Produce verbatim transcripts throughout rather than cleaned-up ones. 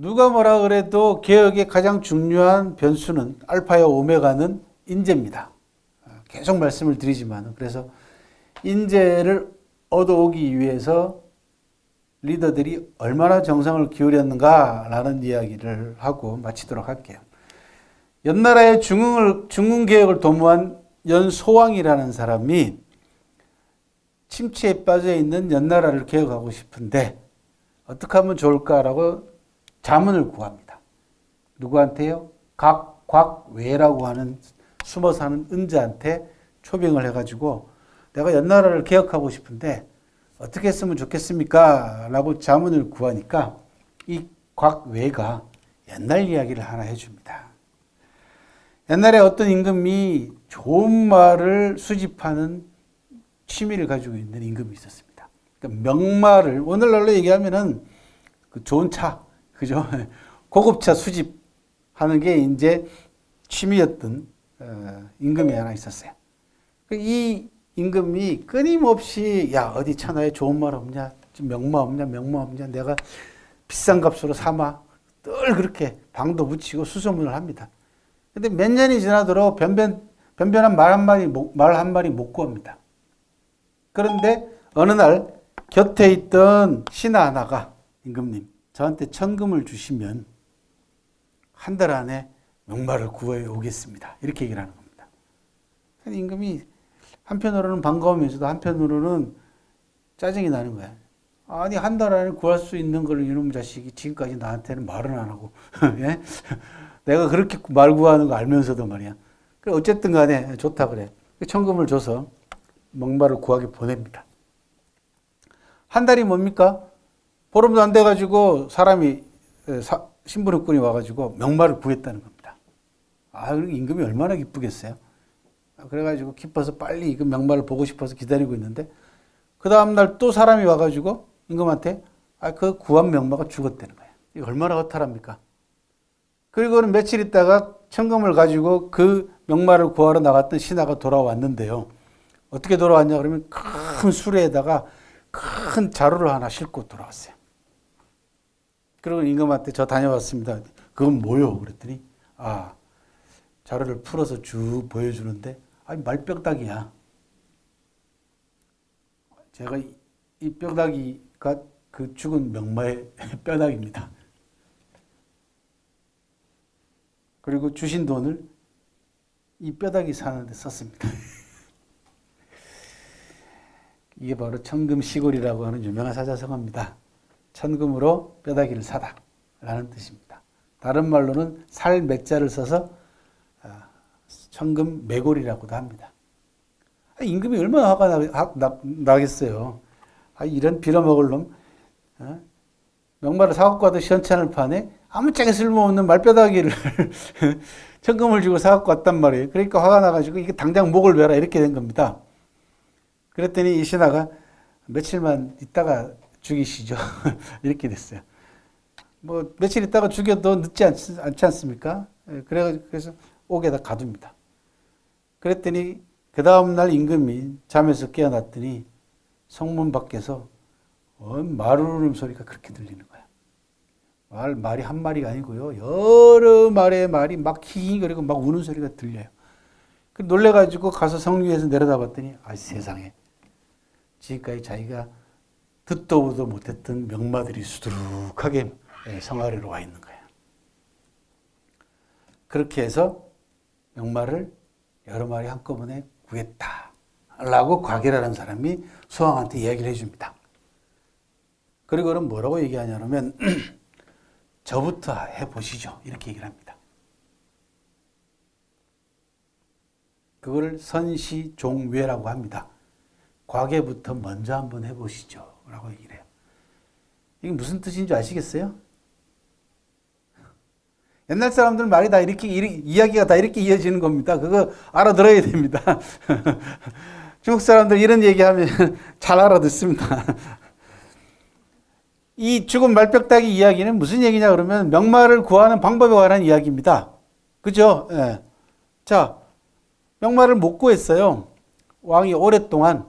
누가 뭐라 그래도 개혁의 가장 중요한 변수는 알파와 오메가는 인재입니다. 계속 말씀을 드리지만, 그래서 인재를 얻어오기 위해서 리더들이 얼마나 정성을 기울였는가라는 이야기를 하고 마치도록 할게요. 연나라의 중흥을, 중흥개혁을 도모한 연소왕이라는 사람이 침체에 빠져 있는 연나라를 개혁하고 싶은데 어떻게 하면 좋을까라고 자문을 구합니다. 누구한테요? 각, 곽외라고 하는 숨어 사는 은자한테 초빙을 해가지고 내가 연나라를 개혁하고 싶은데 어떻게 했으면 좋겠습니까? 라고 자문을 구하니까 이 곽외가 옛날 이야기를 하나 해줍니다. 옛날에 어떤 임금이 좋은 말을 수집하는 취미를 가지고 있는 임금이 있었습니다. 그러니까 명말을, 오늘날로 얘기하면은 그 좋은 차, 그죠? 고급차 수집하는 게 이제 취미였던 어, 임금이 하나 있었어요. 이 임금이 끊임없이 야 어디 천하에 좋은 말 없냐, 명마 없냐, 명마 없냐, 내가 비싼 값으로 사마, 늘 그렇게 방도 붙이고 수소문을 합니다. 근데 몇 년이 지나도록 변변, 변변한 말 한 마리, 말 한 마리 못 구합니다. 그런데 어느 날 곁에 있던 신하 하나가 임금님 저한테 천금을 주시면 한 달 안에 명말을 구해 오겠습니다. 이렇게 얘기를 하는 겁니다. 임금이 한편으로는 반가우면서도 한편으로는 짜증이 나는 거야. 아니 한 달 안에 구할 수 있는 걸 이놈 자식이 지금까지 나한테는 말은 안 하고 예? 내가 그렇게 말 구하는 거 알면서도 말이야. 그래 어쨌든 간에 좋다 그래. 천금을 줘서 명말을 구하게 보냅니다. 한 달이 뭡니까? 보름도 안 돼가지고 사람이 사, 신부름꾼이 와가지고 명말을 구했다는 겁니다. 아, 임금이 얼마나 기쁘겠어요. 그래가지고 기뻐서 빨리 그 명말을 보고 싶어서 기다리고 있는데 그 다음날 또 사람이 와가지고 임금한테 아, 그 구한 명마가 죽었다는 거예요. 이거 얼마나 허탈합니까? 그리고는 며칠 있다가 천금을 가지고 그 명말을 구하러 나갔던 신하가 돌아왔는데요. 어떻게 돌아왔냐 그러면 큰 수레에다가 큰 자루를 하나 싣고 돌아왔어요. 그리고 임금한테 저 다녀왔습니다. 그건 뭐요? 그랬더니 아 자루를 풀어서 쭉 보여주는데 아니 말뼈다귀야. 제가 이, 이 뼈다귀가 그 죽은 명마의 뼈다귀입니다. 그리고 주신 돈을 이 뼈다귀 사는데 썼습니다. 이게 바로 천금시골이라고 하는 유명한 사자성어입니다. 천금으로 뼈다귀를 사다 라는 뜻입니다. 다른 말로는 살 맥자를 써서 천금 매골이라고도 합니다. 임금이 얼마나 화가 나, 나, 나겠어요. 아, 이런 빌어먹을 놈. 어? 명말을 사갖고 와도 시원찮을 판에 아무짝에 쓸모없는 말뼈다귀를 천금을 주고 사갖고 왔단 말이에요. 그러니까 화가 나가지고 이게 당장 목을 베라 이렇게 된 겁니다. 그랬더니 이 신하가 며칠만 있다가 죽이시죠. 이렇게 됐어요. 뭐 며칠 있다가 죽여도 늦지 않, 않지 않습니까? 그래가지고 그래서 옥에다 가둡니다. 그랬더니 그 다음날 임금이 잠에서 깨어났더니 성문 밖에서 말 우르는 소리가 그렇게 들리는 거야. 말, 말이 한 마리가 아니고요. 여러 마리의 말이 막 킹거리고 막 우는 소리가 들려요. 그 놀래가지고 가서 성류에서 내려다 봤더니 아 세상에 지금까지 자기가 듣도 보도 못했던 명마들이 수두룩하게 성 아래로 와 있는 거예요. 그렇게 해서 명마를 여러 마리 한꺼번에 구했다 라고 곽이라는 사람이 소왕한테 이야기를 해줍니다. 그리고는 뭐라고 얘기하냐면 저부터 해보시죠 이렇게 얘기를 합니다. 그걸 선시종외라고 합니다. 곽에부터 먼저 한번 해보시죠 라고 얘기를 해요. 이게 무슨 뜻인지 아시겠어요? 옛날 사람들 말이 다 이렇게, 이야기가 다 이렇게 이어지는 겁니다. 그거 알아들어야 됩니다. 중국 사람들 이런 얘기하면 잘 알아듣습니다. 이 죽은 말뼈다귀 이야기는 무슨 얘기냐 그러면 명마를 구하는 방법에 관한 이야기입니다. 그죠? 예. 자, 명마를 못 구했어요. 왕이 오랫동안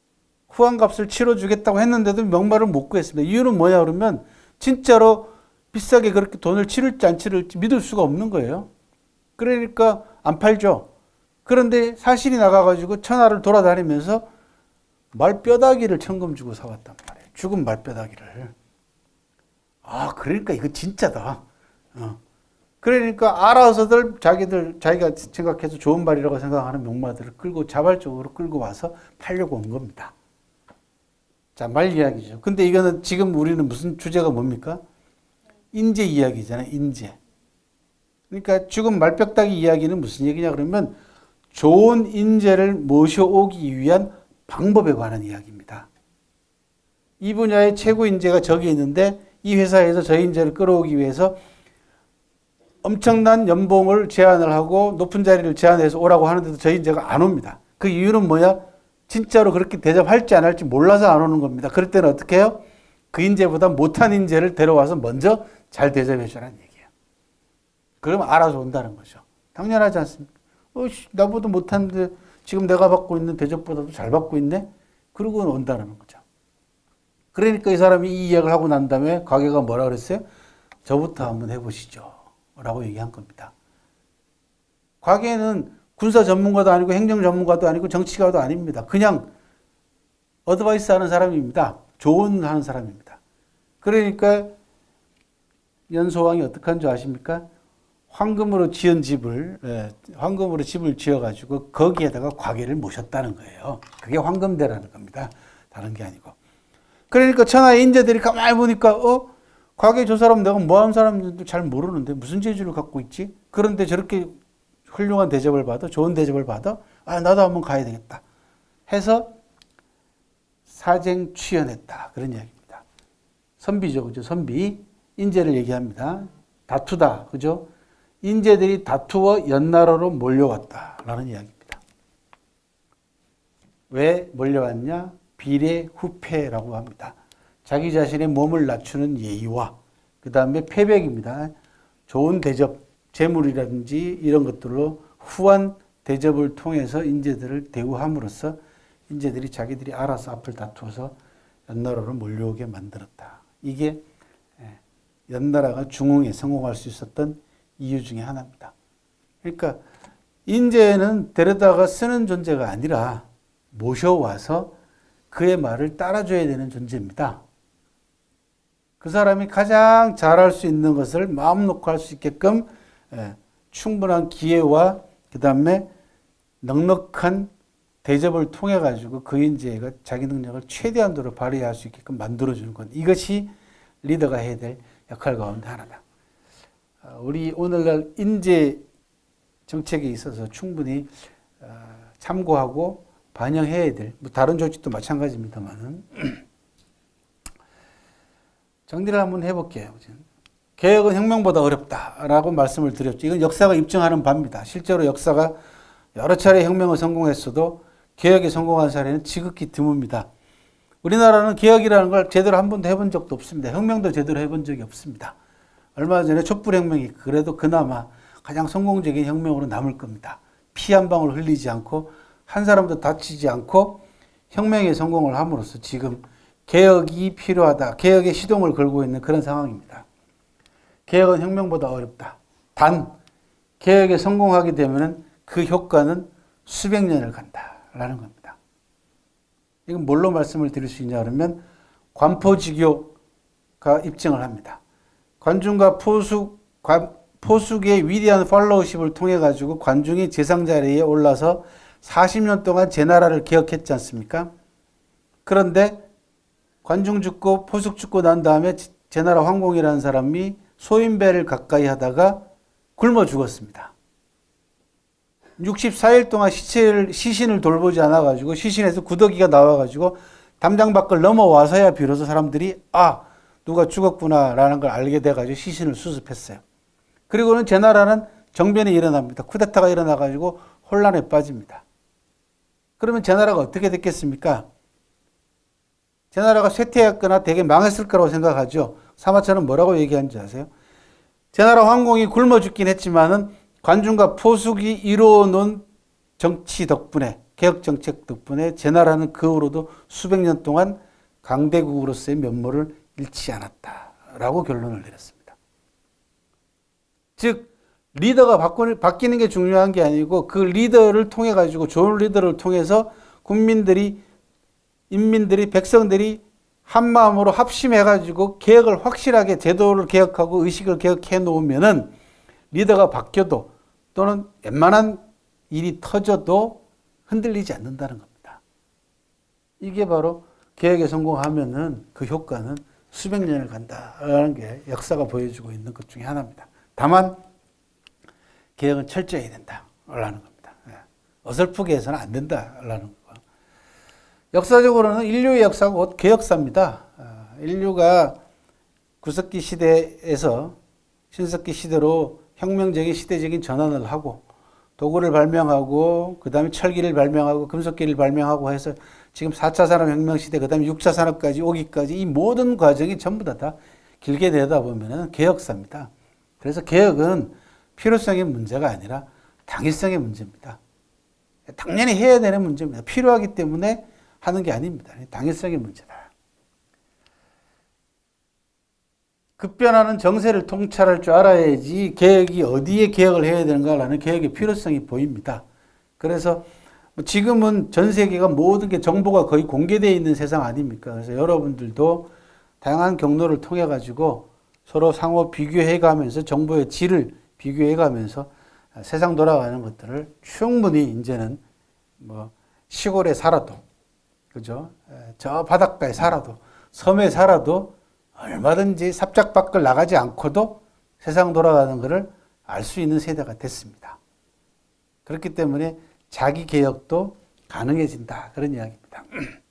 후한값을 치러주겠다고 했는데도 명마를 못 구했습니다. 이유는 뭐냐 그러면 진짜로 비싸게 그렇게 돈을 치를지 안 치를지 믿을 수가 없는 거예요. 그러니까 안 팔죠. 그런데 사실이 나가가지고 천하를 돌아다니면서 말뼈다귀를 천금 주고 사왔단 말이에요. 죽은 말뼈다귀를. 아, 그러니까 이거 진짜다. 어. 그러니까 알아서들 자기들, 자기가 생각해서 좋은 말이라고 생각하는 명마들을 끌고 자발적으로 끌고 와서 팔려고 온 겁니다. 자, 말 이야기죠. 근데 이거는 지금 우리는 무슨 주제가 뭡니까? 인재 이야기잖아요. 인재. 그러니까 죽은 말뼈다귀 이야기는 무슨 얘기냐 그러면 좋은 인재를 모셔오기 위한 방법에 관한 이야기입니다. 이 분야의 최고 인재가 저기 있는데 이 회사에서 저 인재를 끌어오기 위해서 엄청난 연봉을 제안을 하고 높은 자리를 제안해서 오라고 하는데도 저 인재가 안 옵니다. 그 이유는 뭐냐? 진짜로 그렇게 대접할지 안 할지 몰라서 안 오는 겁니다. 그럴 때는 어떻게 해요? 그 인재보다 못한 인재를 데려와서 먼저 잘 대접해 주라는 얘기예요. 그러면 알아서 온다는 거죠. 당연하지 않습니까? 어, 나보다 못한데 지금 내가 받고 있는 대접보다도 잘 받고 있네? 그러고 온다는 거죠. 그러니까 이 사람이 이 이야기를 하고 난 다음에 가게가 뭐라 그랬어요? 저부터 한번 해보시죠. 라고 얘기한 겁니다. 가게는 군사 전문가도 아니고 행정 전문가도 아니고 정치가도 아닙니다. 그냥 어드바이스 하는 사람입니다. 조언하는 사람입니다. 그러니까 연소왕이 어떻게 한 줄 아십니까? 황금으로 지은 집을, 예, 황금으로 집을 지어가지고 거기에다가 과계를 모셨다는 거예요. 그게 황금대라는 겁니다. 다른 게 아니고. 그러니까 천하의 인재들이 가만히 보니까, 어? 과계 저 사람 내가 뭐 하는 사람인지도 잘 모르는데 무슨 재주를 갖고 있지? 그런데 저렇게 훌륭한 대접을 받아? 좋은 대접을 받아? 아, 나도 한번 가야 되겠다. 해서 사쟁취연했다. 그런 이야기입니다. 선비죠. 그죠? 선비. 인재를 얘기합니다. 다투다. 그죠? 인재들이 다투어 연나라로 몰려왔다라는 이야기입니다. 왜 몰려왔냐? 비례 후패라고 합니다. 자기 자신의 몸을 낮추는 예의와 그 다음에 패백입니다. 좋은 대접, 재물이라든지 이런 것들로 후한 대접을 통해서 인재들을 대우함으로써 인재들이 자기들이 알아서 앞을 다투어서 연나라로 몰려오게 만들었다. 이게 연나라가 중흥에 성공할 수 있었던 이유 중에 하나입니다. 그러니까 인재는 데려다가 쓰는 존재가 아니라 모셔와서 그의 말을 따라줘야 되는 존재입니다. 그 사람이 가장 잘할 수 있는 것을 마음 놓고 할 수 있게끔 충분한 기회와 그 다음에 넉넉한 대접을 통해 가지고 그 인재가 자기 능력을 최대한도로 발휘할 수 있게끔 만들어주는 것. 이것이 리더가 해야 될 역할 가운데 하나다. 우리 오늘날 인재 정책에 있어서 충분히 참고하고 반영해야 될, 뭐 다른 조직도 마찬가지입니다만은 정리를 한번 해볼게요. 개혁은 혁명보다 어렵다라고 말씀을 드렸죠. 이건 역사가 입증하는 바입니다. 실제로 역사가 여러 차례 혁명을 성공했어도 개혁에 성공한 사례는 지극히 드뭅니다. 우리나라는 개혁이라는 걸 제대로 한 번도 해본 적도 없습니다. 혁명도 제대로 해본 적이 없습니다. 얼마 전에 촛불혁명이 그래도 그나마 가장 성공적인 혁명으로 남을 겁니다. 피 한 방울 흘리지 않고 한 사람도 다치지 않고 혁명에 성공을 함으로써 지금 개혁이 필요하다. 개혁의 시동을 걸고 있는 그런 상황입니다. 개혁은 혁명보다 어렵다. 단 개혁에 성공하게 되면 그 효과는 수백 년을 간다라는 겁니다. 이건 뭘로 말씀을 드릴 수 있냐 그러면 관포지교가 입증을 합니다. 관중과 포숙, 관, 포숙의 위대한 팔로우십을 통해 가지고 관중이 제상 자리에 올라서 사십 년 동안 제 나라를 개혁했지 않습니까? 그런데 관중 죽고 포숙 죽고 난 다음에 제 나라 황공이라는 사람이 소인배를 가까이 하다가 굶어 죽었습니다. 육십사 일 동안 시체를, 시신을 돌보지 않아가지고 시신에서 구더기가 나와가지고 담장 밖을 넘어와서야 비로소 사람들이 아, 누가 죽었구나라는 걸 알게 돼가지고 시신을 수습했어요. 그리고는 제 나라는 정변이 일어납니다. 쿠데타가 일어나가지고 혼란에 빠집니다. 그러면 제 나라가 어떻게 됐겠습니까? 제 나라가 쇠퇴했거나 되게 망했을 거라고 생각하죠. 사마천은 뭐라고 얘기하는지 아세요? 제 나라 황공이 굶어 죽긴 했지만은 관중과 포숙이 이루어 놓은 정치 덕분에, 개혁 정책 덕분에 제 나라는 그 후로도 수백 년 동안 강대국으로서의 면모를 잃지 않았다라고 결론을 내렸습니다. 즉 리더가 바꾸, 바뀌는 게 중요한 게 아니고 그 리더를 통해 가지고 좋은 리더를 통해서 국민들이 인민들이 백성들이 한 마음으로 합심해 가지고 개혁을 확실하게 제도를 개혁하고 의식을 개혁해 놓으면은 리더가 바뀌어도 또는 웬만한 일이 터져도 흔들리지 않는다는 겁니다. 이게 바로 개혁에 성공하면은 그 효과는 수백 년을 간다라는 게 역사가 보여주고 있는 것 중에 하나입니다. 다만 개혁은 철저히 해야 된다라는 겁니다. 어설프게 해서는 안 된다라는 거. 역사적으로는 인류의 역사가 곧 개혁사입니다. 인류가 구석기 시대에서 신석기 시대로 혁명적인 시대적인 전환을 하고 도구를 발명하고 그 다음에 철기를 발명하고 금속기를 발명하고 해서 지금 사 차 산업혁명 시대 그 다음에 육 차 산업까지 오기까지 이 모든 과정이 전부 다, 다 길게 내다보면 개혁사입니다. 그래서 개혁은 필요성의 문제가 아니라 당위성의 문제입니다. 당연히 해야 되는 문제입니다. 필요하기 때문에 하는 게 아닙니다. 당위성의 문제다. 급변하는 정세를 통찰할 줄 알아야지 개혁이 어디에 개혁을 해야 되는가라는 개혁의 필요성이 보입니다. 그래서 지금은 전 세계가 모든 게 정보가 거의 공개되어 있는 세상 아닙니까? 그래서 여러분들도 다양한 경로를 통해 가지고 서로 상호 비교해 가면서 정보의 질을 비교해 가면서 세상 돌아가는 것들을 충분히 이제는 뭐 시골에 살아도 그죠? 저 바닷가에 살아도 섬에 살아도 얼마든지 삽작 밖을 나가지 않고도 세상 돌아가는 것을 알 수 있는 세대가 됐습니다. 그렇기 때문에 자기 개혁도 가능해진다. 그런 이야기입니다.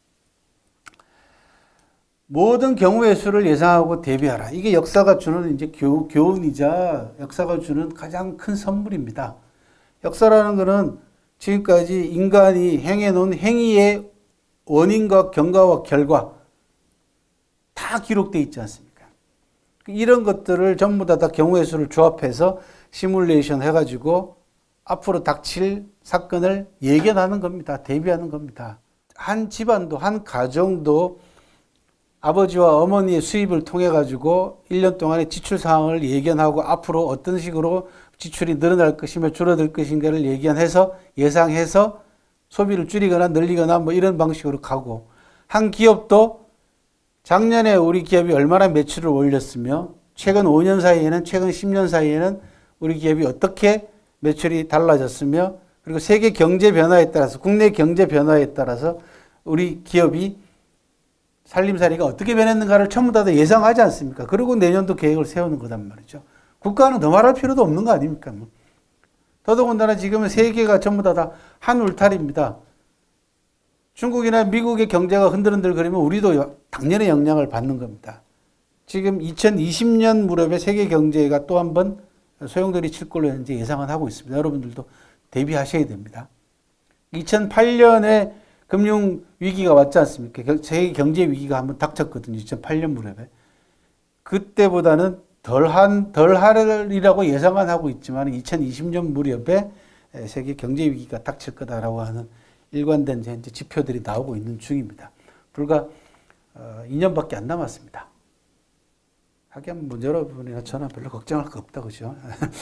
모든 경우의 수를 예상하고 대비하라. 이게 역사가 주는 이제 교, 교훈이자 역사가 주는 가장 큰 선물입니다. 역사라는 것은 지금까지 인간이 행해놓은 행위의 원인과 경과와 결과 다 기록되어 있지 않습니까? 이런 것들을 전부 다, 다 경우의 수를 조합해서 시뮬레이션 해가지고 앞으로 닥칠 사건을 예견하는 겁니다. 대비하는 겁니다. 한 집안도 한 가정도 아버지와 어머니의 수입을 통해 가지고 일 년 동안의 지출 상황을 예견하고 앞으로 어떤 식으로 지출이 늘어날 것이며 줄어들 것인가를 예견해서 예상해서 소비를 줄이거나 늘리거나 뭐 이런 방식으로 가고, 한 기업도 작년에 우리 기업이 얼마나 매출을 올렸으며 최근 오 년 사이에는 최근 십 년 사이에는 우리 기업이 어떻게 매출이 달라졌으며 그리고 세계 경제 변화에 따라서 국내 경제 변화에 따라서 우리 기업이 살림살이가 어떻게 변했는가를 전부 다 예상하지 않습니까? 그리고 내년도 계획을 세우는 거단 말이죠. 국가는 더 말할 필요도 없는 거 아닙니까? 뭐. 더더군다나 지금은 세계가 전부 다 한 울타리입니다. 중국이나 미국의 경제가 흔들흔들거리면 우리도 당연히 영향을 받는 겁니다. 지금 이천이십 년 무렵에 세계 경제가 또 한 번 소용돌이 칠 걸로 현재 예상은 하고 있습니다. 여러분들도 대비하셔야 됩니다. 이천팔 년에 금융 위기가 왔지 않습니까? 세계 경제 위기가 한번 닥쳤거든요. 이천팔 년 무렵에. 그때보다는 덜한, 덜하리라고 예상은 하고 있지만 이천이십 년 무렵에 세계 경제 위기가 닥칠 거다라고 하는 일관된 현재 지표들이 나오고 있는 중입니다. 불과 이 년밖에 안 남았습니다. 하긴 뭐 여러분이나 저나 별로 걱정할 거 없다, 그죠?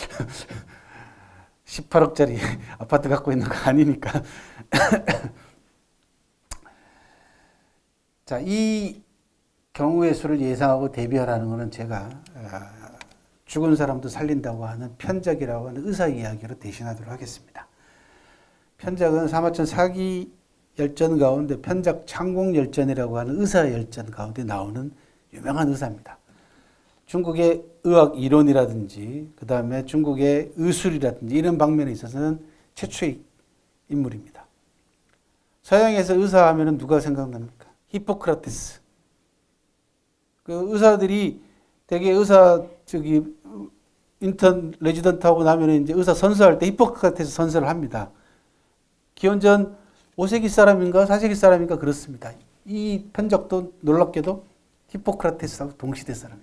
십팔억짜리 아파트 갖고 있는 거 아니니까. 자, 이 경우의 수를 예상하고 대비하라는 것은 제가 죽은 사람도 살린다고 하는 편작이라고 하는 의사 이야기로 대신하도록 하겠습니다. 편작은 사마천 사기 열전 가운데 편작 창공열전이라고 하는 의사 열전 가운데 나오는 유명한 의사입니다. 중국의 의학 이론이라든지 그 다음에 중국의 의술이라든지 이런 방면에 있어서는 최초의 인물입니다. 서양에서 의사 하면 누가 생각납니까? 히포크라테스. 그 의사들이 되게 의사 저기 인턴 레지던트 하고 나면 이제 의사 선서할 때 히포크라테스 선서를 합니다. 기원전 오 세기 사람인가 사 세기 사람인가 그렇습니다. 이 편작도 놀랍게도 히포크라테스하고 동시대 사람입니다.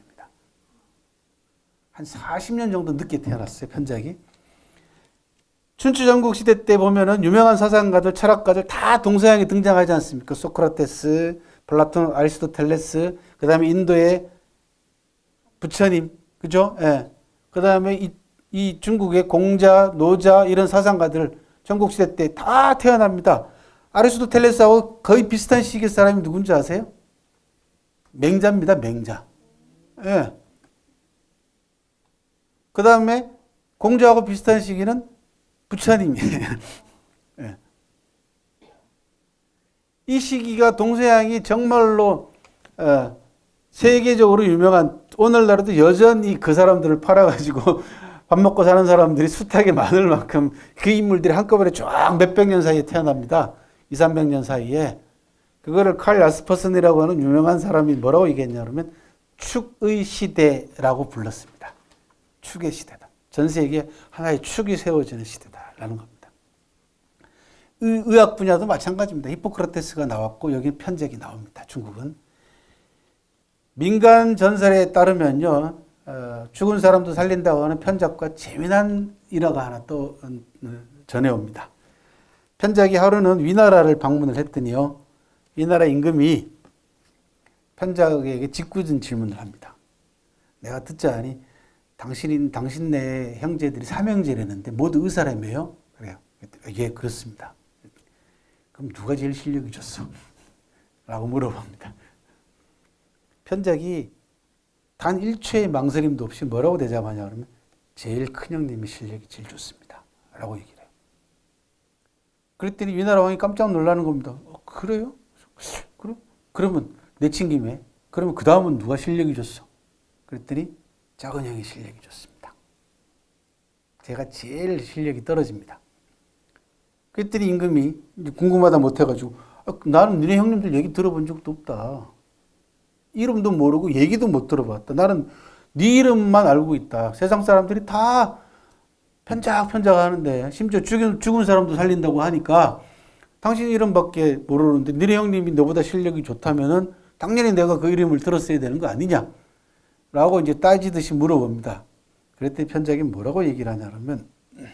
한 사십 년 정도 늦게 태어났어요, 편작이. 춘추 전국 시대 때 보면은 유명한 사상가들, 철학가들 다 동서양에 등장하지 않습니까? 소크라테스, 플라톤, 아리스토텔레스, 그 다음에 인도의 부처님, 그죠? 예. 그 다음에 이 이 중국의 공자, 노자 이런 사상가들 전국시대 때 다 태어납니다. 아리스토텔레스하고 거의 비슷한 시기의 사람이 누군지 아세요? 맹자입니다. 맹자. 예. 그 다음에 공자하고 비슷한 시기는 부처님이에요. 예. 이 시기가 동서양이 정말로 어, 세계적으로 유명한, 오늘날에도 여전히 그 사람들을 팔아가지고 밥 먹고 사는 사람들이 숱하게 많을 만큼 그 인물들이 한꺼번에 쫙 몇백 년 사이에 태어납니다. 이삼백 년 사이에. 그거를 칼 야스퍼슨이라고 하는 유명한 사람이 뭐라고 얘기했냐 그러면 축의 시대라고 불렀습니다. 축의 시대다. 전 세계에 하나의 축이 세워지는 시대다라는 겁니다. 의, 의학 분야도 마찬가지입니다. 히포크라테스가 나왔고 여기 편적이 나옵니다. 중국은. 민간 전설에 따르면요. 어, 죽은 사람도 살린다고 하는 편작과 재미난 일화가 하나 또 어, 전해옵니다. 편작이 하루는 위나라를 방문을 했더니요. 위나라 임금이 편작에게 짓궂은 질문을 합니다. 내가 듣자하니 당신, 당신네 형제들이 삼형제라는데 모두 의사라며요? 그래요. 예, 그렇습니다. 그럼 누가 제일 실력이 좋소? 라고 물어봅니다. 편작이 단 일 초의 망설임도 없이 뭐라고 대답하냐 그러면 제일 큰 형님의 실력이 제일 좋습니다. 라고 얘기를 해요. 그랬더니 위나라 왕이 깜짝 놀라는 겁니다. 어, 그래요? 그래? 그러면 내친 김에 그러면 그 다음은 누가 실력이 좋소? 그랬더니 작은 형이 실력이 좋습니다. 제가 제일 실력이 떨어집니다. 그랬더니 임금이 궁금하다 못해가지고 아, 나는 너네 형님들 얘기 들어본 적도 없다. 이름도 모르고 얘기도 못 들어봤다. 나는 네 이름만 알고 있다. 세상 사람들이 다 편작편작 하는데 심지어 죽은, 죽은 사람도 살린다고 하니까 당신 이름밖에 모르는데 너네 형님이 너보다 실력이 좋다면은 당연히 내가 그 이름을 들었어야 되는 거 아니냐? 라고 이제 따지듯이 물어봅니다. 그랬더니 편작이 뭐라고 얘기를 하냐 그러면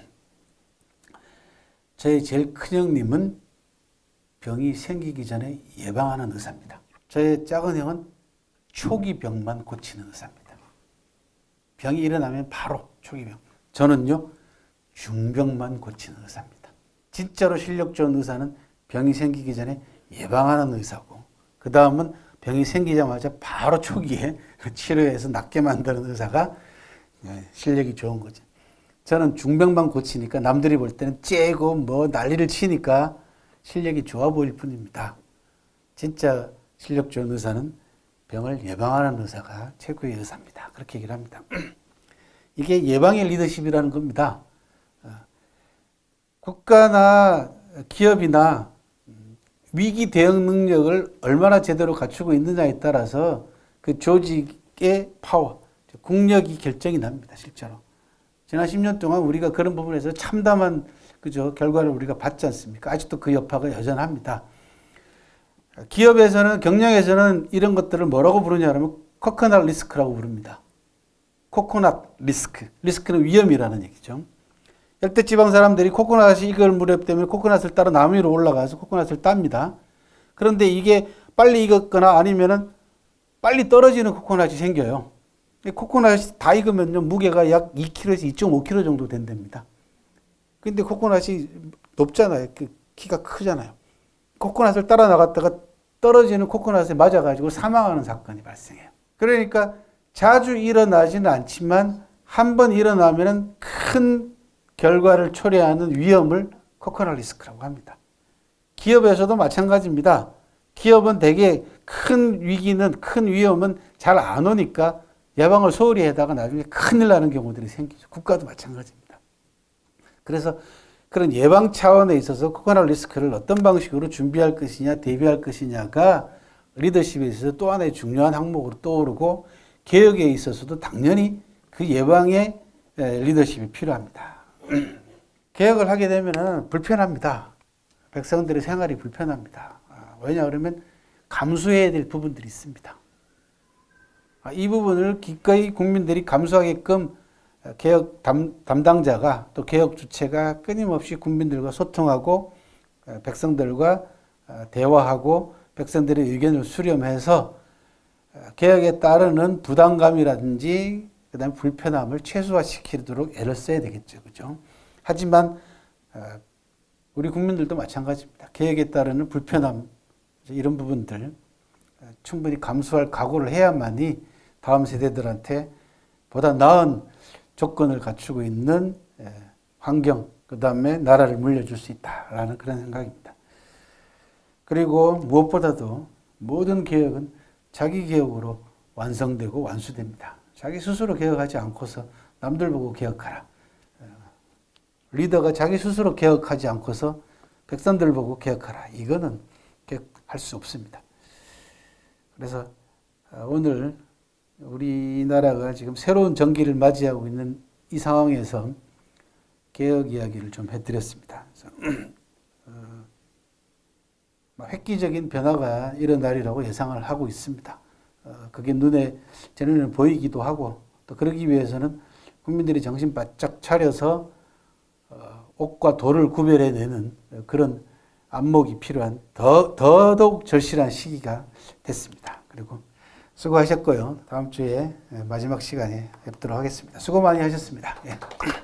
저의 제일 큰 형님은 병이 생기기 전에 예방하는 의사입니다. 저의 작은 형은 초기 병만 고치는 의사입니다. 병이 일어나면 바로 초기 병. 저는요, 중병만 고치는 의사입니다. 진짜로 실력 좋은 의사는 병이 생기기 전에 예방하는 의사고, 그 다음은 병이 생기자마자 바로 초기에 치료해서 낫게 만드는 의사가 실력이 좋은 거죠. 저는 중병만 고치니까 남들이 볼 때는 째고 뭐 난리를 치니까 실력이 좋아 보일 뿐입니다. 진짜 실력 좋은 의사는 병을 예방하는 의사가 최고의 의사입니다. 그렇게 얘기를 합니다. 이게 예방의 리더십이라는 겁니다. 국가나 기업이나 위기 대응 능력을 얼마나 제대로 갖추고 있느냐에 따라서 그 조직의 파워, 국력이 결정이 납니다. 실제로. 지난 십 년 동안 우리가 그런 부분에서 참담한 그죠 결과를 우리가 받지 않습니까? 아직도 그 여파가 여전합니다. 기업에서는 경영에서는 이런 것들을 뭐라고 부르냐 하면 코코넛 리스크라고 부릅니다. 코코넛 리스크. 리스크는 위험이라는 얘기죠. 열대지방 사람들이 코코넛이 익을 무렵 때문에 코코넛을 따라 나무 위로 올라가서 코코넛을 땁니다. 그런데 이게 빨리 익었거나 아니면은 빨리 떨어지는 코코넛이 생겨요. 코코넛이 다 익으면요, 무게가 약 이 킬로그램에서 이 점 오 킬로그램 정도 된답니다. 근데 코코넛이 높잖아요. 키가 크잖아요. 코코넛을 따라 나갔다가 떨어지는 코코넛에 맞아가지고 사망하는 사건이 발생해요. 그러니까 자주 일어나지는 않지만 한 번 일어나면은 큰 결과를 초래하는 위험을 코코넛 리스크라고 합니다. 기업에서도 마찬가지입니다. 기업은 대개 큰 위기는, 큰 위험은 잘 안 오니까 예방을 소홀히 하다가 나중에 큰일 나는 경우들이 생기죠. 국가도 마찬가지입니다. 그래서 그런 예방 차원에 있어서 코코넛 리스크를 어떤 방식으로 준비할 것이냐, 대비할 것이냐가 리더십에 있어서 또 하나의 중요한 항목으로 떠오르고, 개혁에 있어서도 당연히 그 예방의 리더십이 필요합니다. 개혁을 하게 되면 불편합니다. 백성들의 생활이 불편합니다. 왜냐 그러면 감수해야 될 부분들이 있습니다. 이 부분을 기꺼이 국민들이 감수하게끔 개혁 담, 담당자가 또 개혁 주체가 끊임없이 국민들과 소통하고 백성들과 대화하고 백성들의 의견을 수렴해서 개혁에 따르는 부담감이라든지 그 다음에 불편함을 최소화시키도록 애를 써야 되겠죠. 그죠? 하지만 우리 국민들도 마찬가지입니다. 계획에 따르는 불편함, 이런 부분들 충분히 감수할 각오를 해야만이 다음 세대들한테 보다 나은 조건을 갖추고 있는 환경, 그 다음에 나라를 물려줄 수 있다라는 그런 생각입니다. 그리고 무엇보다도 모든 개혁은 자기 개혁으로 완성되고 완수됩니다. 자기 스스로 개혁하지 않고서 남들 보고 개혁하라. 리더가 자기 스스로 개혁하지 않고서 백성들 보고 개혁하라. 이거는 개혁할 수 없습니다. 그래서 오늘 우리나라가 지금 새로운 정기를 맞이하고 있는 이 상황에서 개혁 이야기를 좀 해드렸습니다. 그래서 어, 획기적인 변화가 일어나리라고 예상을 하고 있습니다. 어, 그게 눈에 제 눈에 보이기도 하고 또 그러기 위해서는 국민들이 정신 바짝 차려서 어, 옥과 돌을 구별해내는 그런 안목이 필요한 더, 더더욱 절실한 시기가 됐습니다. 그리고 수고하셨고요. 다음 주에 마지막 시간에 뵙도록 하겠습니다. 수고 많이 하셨습니다. 예.